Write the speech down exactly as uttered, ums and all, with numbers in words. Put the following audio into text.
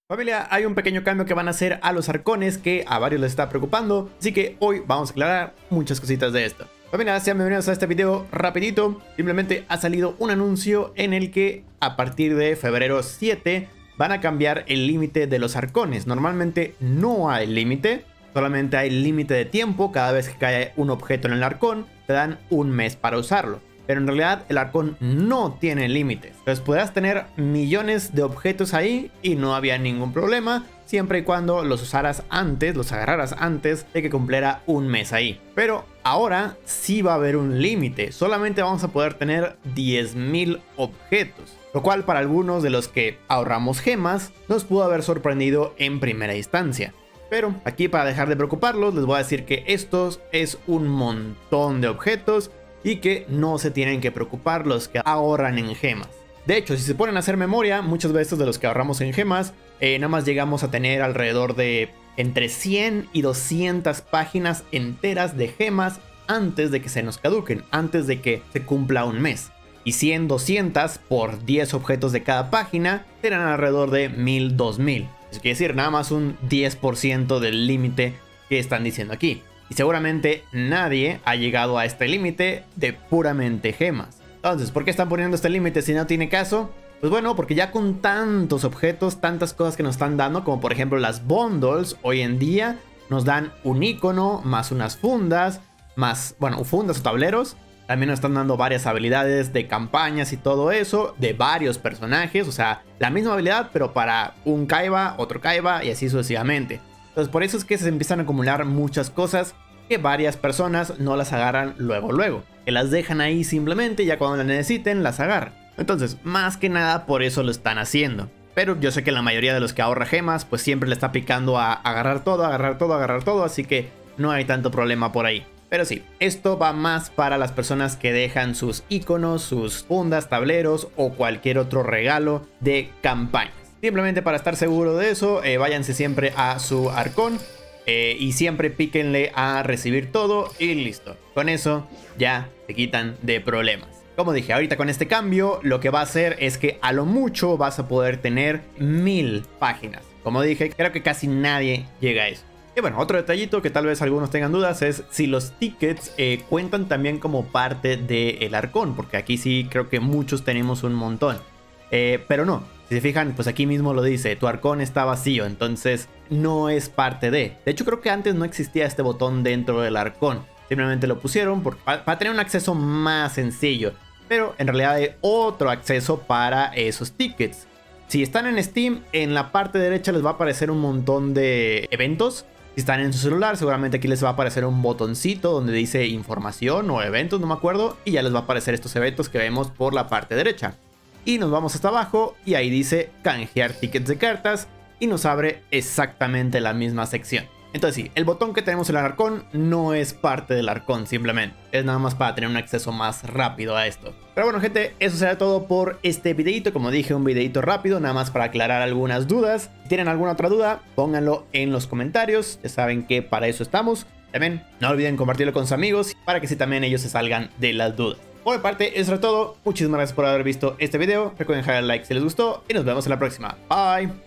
Familia, hay un pequeño cambio que van a hacer a los arcones que a varios les está preocupando, así que hoy vamos a aclarar muchas cositas de esto. Familia, sean bienvenidos a este video rapidito. Simplemente ha salido un anuncio en el que a partir de febrero siete van a cambiar el límite de los arcones. Normalmente no hay límite, solamente hay límite de tiempo. Cada vez que cae un objeto en el arcón te dan un mes para usarlo. Pero en realidad el arcón no tiene límites. Entonces podrás tener millones de objetos ahí y no había ningún problema, siempre y cuando los usaras antes, los agarraras antes de que cumpliera un mes ahí. Pero ahora sí va a haber un límite. Solamente vamos a poder tener diez mil objetos. Lo cual para algunos de los que ahorramos gemas nos pudo haber sorprendido en primera instancia. Pero aquí, para dejar de preocuparlos, les voy a decir que estos es un montón de objetos y que no se tienen que preocupar los que ahorran en gemas. De hecho, si se ponen a hacer memoria, muchas veces de los que ahorramos en gemas, eh, nada más llegamos a tener alrededor de entre cien y doscientas páginas enteras de gemas antes de que se nos caduquen, antes de que se cumpla un mes. Y cien, doscientas por diez objetos de cada página serán alrededor de mil, dos mil. Es decir, nada más un diez por ciento del límite que están diciendo aquí. Y seguramente nadie ha llegado a este límite de puramente gemas. Entonces, ¿por qué están poniendo este límite si no tiene caso? Pues bueno, porque ya con tantos objetos, tantas cosas que nos están dando, como por ejemplo las bundles, hoy en día nos dan un icono, más unas fundas, más, bueno, fundas o tableros. También nos están dando varias habilidades de campañas y todo eso, de varios personajes. O sea, la misma habilidad, pero para un Kaiba, otro Kaiba y así sucesivamente. Entonces por eso es que se empiezan a acumular muchas cosas que varias personas no las agarran luego luego. Que las dejan ahí simplemente y ya cuando las necesiten las agarran. Entonces más que nada por eso lo están haciendo. Pero yo sé que la mayoría de los que ahorra gemas pues siempre le está picando a agarrar todo, agarrar todo, agarrar todo. Así que no hay tanto problema por ahí. Pero sí, esto va más para las personas que dejan sus iconos, sus fundas, tableros o cualquier otro regalo de campaña. Simplemente para estar seguro de eso, eh, váyanse siempre a su arcón eh, y siempre píquenle a recibir todo y listo. Con eso ya se quitan de problemas. Como dije, ahorita con este cambio lo que va a hacer es que a lo mucho vas a poder tener mil páginas. Como dije, creo que casi nadie llega a eso. Y bueno, otro detallito que tal vez algunos tengan dudas es si los tickets eh, cuentan también como parte del arcón. Porque aquí sí creo que muchos tenemos un montón. Eh, pero no. Si se fijan, pues aquí mismo lo dice, tu arcón está vacío, entonces no es parte de. De hecho, creo que antes no existía este botón dentro del arcón. Simplemente lo pusieron por, para, para tener un acceso más sencillo. Pero en realidad hay otro acceso para esos tickets. Si están en Steam, en la parte derecha les va a aparecer un montón de eventos. Si están en su celular, seguramente aquí les va a aparecer un botoncito donde dice información o eventos, no me acuerdo. Y ya les va a aparecer estos eventos que vemos por la parte derecha. Y nos vamos hasta abajo y ahí dice canjear tickets de cartas y nos abre exactamente la misma sección. Entonces sí, el botón que tenemos en el arcón no es parte del arcón simplemente. Es nada más para tener un acceso más rápido a esto. Pero bueno gente, eso será todo por este videito. Como dije, un videito rápido, nada más para aclarar algunas dudas. Si tienen alguna otra duda, pónganlo en los comentarios. Ya saben que para eso estamos. También no olviden compartirlo con sus amigos para que así también ellos se salgan de las dudas. Por mi parte, eso es todo. Muchísimas gracias por haber visto este video. Recuerden dejar el like si les gustó y nos vemos en la próxima. Bye.